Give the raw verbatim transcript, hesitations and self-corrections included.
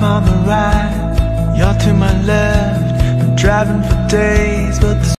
I'm on the right, you're to my left. I'm driving for days, but the